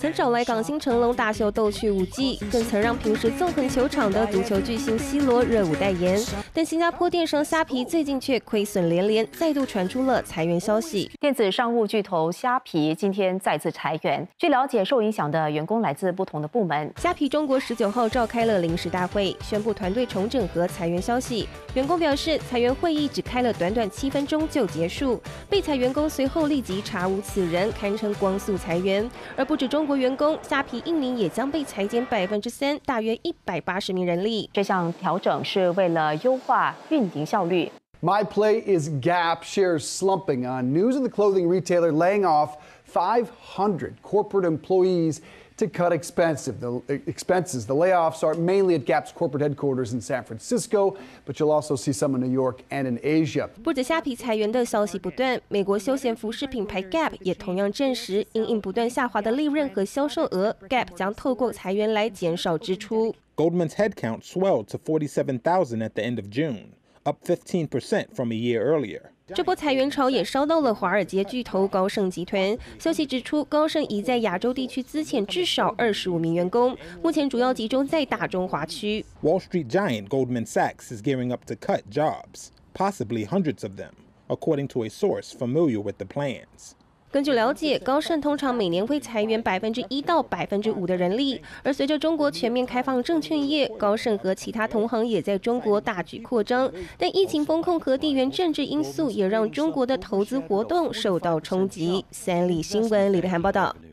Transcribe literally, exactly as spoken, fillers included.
们找来港星成龙大秀逗趣舞技，更曾让平时纵横球场的足球巨星 C 罗热舞代言。但新加坡电商虾皮最近却亏损连连，再度传出了裁员消息。 电子商务巨头虾皮今天再次裁员。据了解，受影响的员工来自不同的部门。 虾皮中国十九号召开了临时大会，宣布团队重整和裁员消息。员工表示，裁员会议只开了短短七分钟就结束。被裁员工随后立即查无此人，堪称光速裁员。而不止中国员工，虾皮印尼也将被裁减百分之三，大约一百八十名人力。 这项调整是为了优化运营效率。 MyPlay is Gap shares slumping on news of the clothing retailer laying off five hundred corporate employees to cut expensive the expenses. The layoffs are mainly at Gap's corporate headquarters in San Francisco, but you'll also see some in New York and in Asia. 不止虾皮裁员的消息不断，美国休闲服饰品牌 Gap 也同样证实，因应不断下滑的利润和销售额 ，Gap 将透过裁员来减少支出。 Goldman's headcount swelled to forty-seven thousand at the end of June, up fifteen percent from a year earlier. 这波裁员潮也烧到了华尔街巨头高盛集团。消息指出，高盛已在亚洲地区资遣至少二十五名员工，目前主要集中在大中华区。 Wall Street giant Goldman Sachs is gearing up to cut jobs, possibly hundreds of them, according to a source familiar with the plans. 根据了解，高盛通常每年会裁员百分之一到百分之五的人力，而随着中国全面开放证券业，高盛和其他同行也在中国大举扩张。但疫情风控和地缘政治因素也让中国的投资活动受到冲击。三立新闻李德涵报道。